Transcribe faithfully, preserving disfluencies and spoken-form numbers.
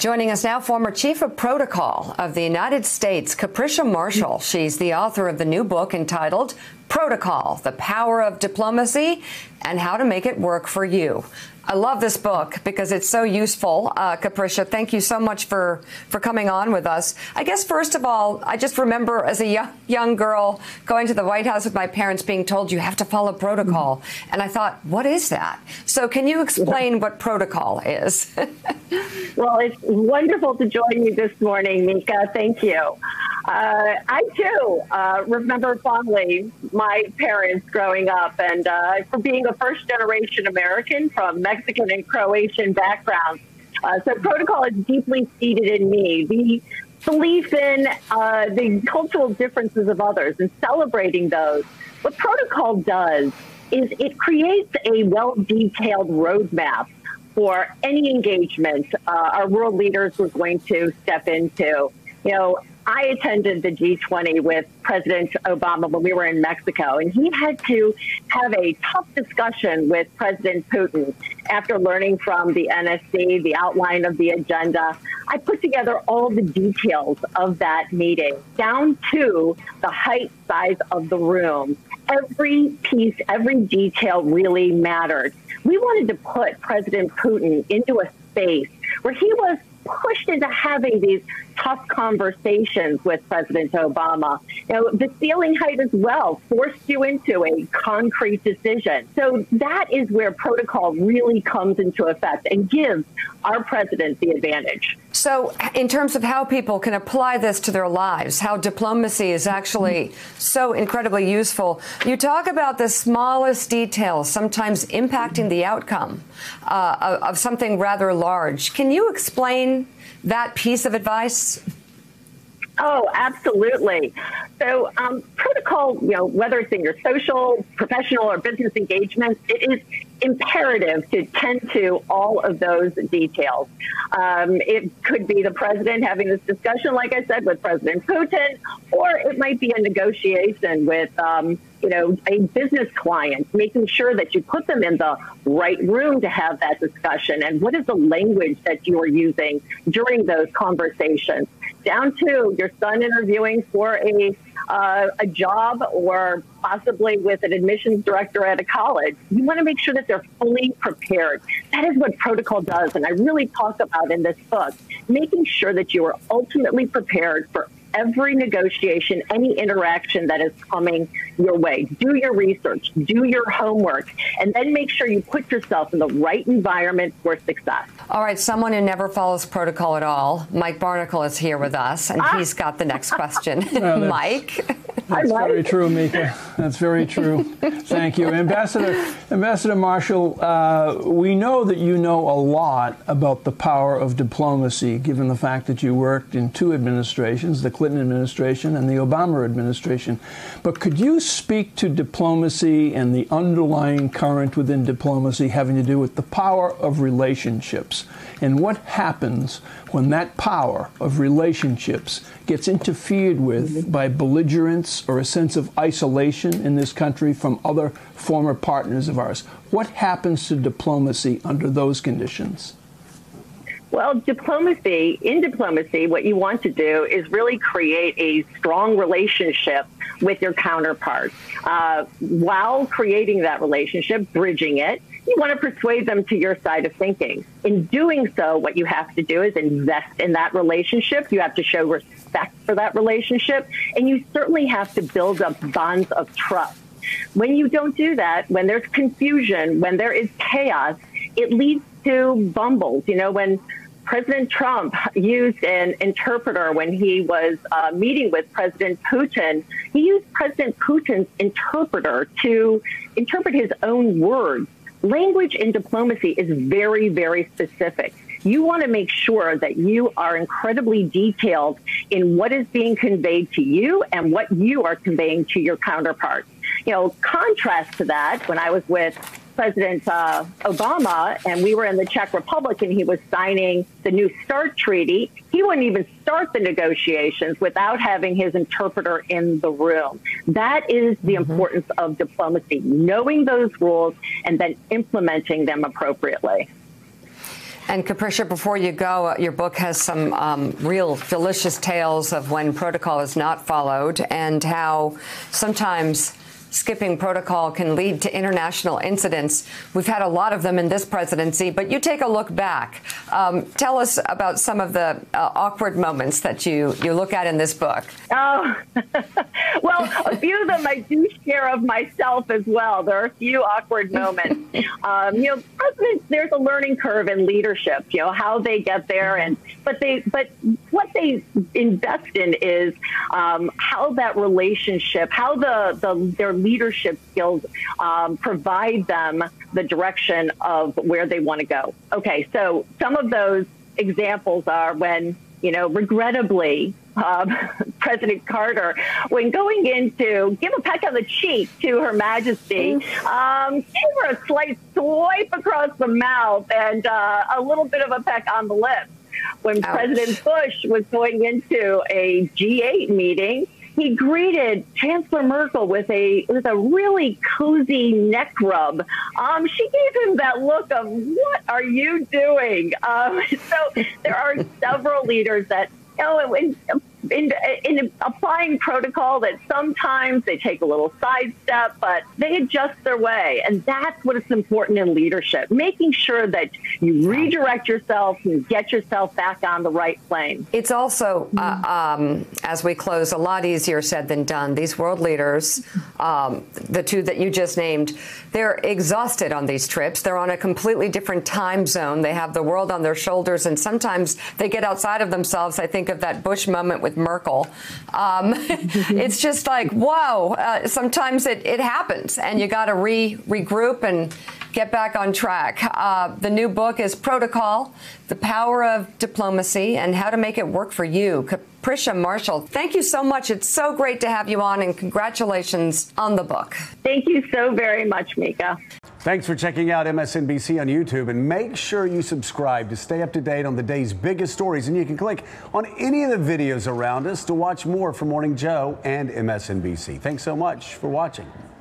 Joining us now, former Chief of Protocol of the United States, Capricia Marshall. She's the author of the new book entitled Protocol: The Power of Diplomacy and How to Make It Work for You. I love this book because it's so useful. Uh, Capricia, thank you so much for, for coming on with us. I guess, first of all, I just remember as a young, young girl going to the White House with my parents being told you have to follow protocol. Mm-hmm. And I thought, what is that? So can you explain what protocol is? Well, it's wonderful to join you this morning, Mika. Thank you. Uh, I, too, uh, remember fondly my parents growing up, and uh, for being a first-generation American from Mexican and Croatian backgrounds. Uh, so protocol is deeply seated in me. The belief in uh, the cultural differences of others and celebrating those. What protocol does is it creates a well-detailed roadmap for any engagement uh, our world leaders were going to step into. You know, I attended the G twenty with President Obama when we were in Mexico, and he had to have a tough discussion with President Putin after learning from the N S C, the outline of the agenda. I put together all the details of that meeting, down to the height, size of the room. Every piece, every detail really mattered. We wanted to put President Putin into a space where he was pushed into having these tough conversations with President Obama. You know, the ceiling height as well forced you into a concrete decision. So that is where protocol really comes into effect and gives our president the advantage. So in terms of how people can apply this to their lives, how diplomacy is actually so incredibly useful, you talk about the smallest details sometimes impacting the outcome uh, of, of something rather large. Can you explain that piece of advice? Oh, absolutely. So um, protocol, you know, whether it's in your social, professional, or business engagements, it is imperative to tend to all of those details. Um, it could be the president having this discussion, like I said, with President Putin, or it might be a negotiation with, um, you know, a business client, making sure that you put them in the right room to have that discussion. And what is the language that you are using during those conversations? Down to your son interviewing for a uh, a job or possibly with an admissions director at a college. You want to make sure that they're fully prepared. That is what protocol does. And I really talk about in this book, making sure that you are ultimately prepared for every negotiation, any interaction that is coming your way. Do your research, do your homework, and then make sure you put yourself in the right environment for success. All right, someone who never follows protocol at all, Mike Barnicle is here with us, and ah. he's got the next question. Well, Mike? That's Hi, very Mike. true, Mika. That's very true. Thank you. Ambassador, Ambassador Marshall, uh, we know that you know a lot about the power of diplomacy, given the fact that you worked in two administrations, the Clinton administration and the Obama administration. But could you speak to diplomacy and the underlying current within diplomacy having to do with the power of relationships and what happens when that power of relationships gets interfered with by belligerence or a sense of isolation in this country from other former partners of ours? What happens to diplomacy under those conditions? Well, diplomacy, in diplomacy, what you want to do is really create a strong relationship with your counterparts. Uh, while creating that relationship, bridging it, you want to persuade them to your side of thinking. In doing so, what you have to do is invest in that relationship. You have to show respect for that relationship, and you certainly have to build up bonds of trust. When you don't do that, when there's confusion, when there is chaos, it leads to bumbles. You know, when President Trump used an interpreter when he was uh, meeting with President Putin, he used President Putin's interpreter to interpret his own words. Language in diplomacy is very, very specific. You want to make sure that you are incredibly detailed in what is being conveyed to you and what you are conveying to your counterparts. You know, contrast to that, when I was with President uh, Obama and we were in the Czech Republic and he was signing the New START treaty, he wouldn't even start the negotiations without having his interpreter in the room. That is the mm-hmm. importance of diplomacy, knowing those rules and then implementing them appropriately. And Capricia, before you go, uh, your book has some um, real delicious tales of when protocol is not followed and how sometimes skipping protocol can lead to international incidents. We've had a lot of them in this presidency, but you take a look back. Um, tell us about some of the uh, awkward moments that you, you look at in this book. Oh, well, a few of them I do share of myself as well. There are a few awkward moments. um, you know, presidents, there's a learning curve in leadership, you know, how they get there. and But they, but what they invest in is um, how that relationship, how the, the their leadership skills um, provide them the direction of where they want to go. Okay, so some of those examples are when, you know, regrettably, um, President Carter, when going in to give a peck on the cheek to Her Majesty, um, gave her a slight swipe across the mouth and uh, a little bit of a peck on the lips. When Ouch. President Bush was going into a G eight meeting, he greeted Chancellor Merkel with a with a really cozy neck rub. Um, she gave him that look of, what are you doing? Um, so there are several leaders that, you know, in, in, in applying protocol, that sometimes they take a little sidestep, but they adjust their way. And that's what is important in leadership, making sure that you redirect yourself and get yourself back on the right plane. It's also, uh, um, as we close, a lot easier said than done. These world leaders, um, the two that you just named, they're exhausted on these trips. They're on a completely different time zone. They have the world on their shoulders, and sometimes they get outside of themselves. I think of that Bush moment with Merkel. Um, it's just like, whoa, uh, sometimes it, it happens, and you got to re regroup and get back on track. Uh, the new book is Protocol, The Power of Diplomacy and How to Make It Work for You. Capricia Marshall, thank you so much. It's so great to have you on, and congratulations on the book. Thank you so very much, Mika. Thanks for checking out M S N B C on YouTube, and make sure you subscribe to stay up to date on the day's biggest stories. And you can click on any of the videos around us to watch more from Morning Joe and M S N B C. Thanks so much for watching.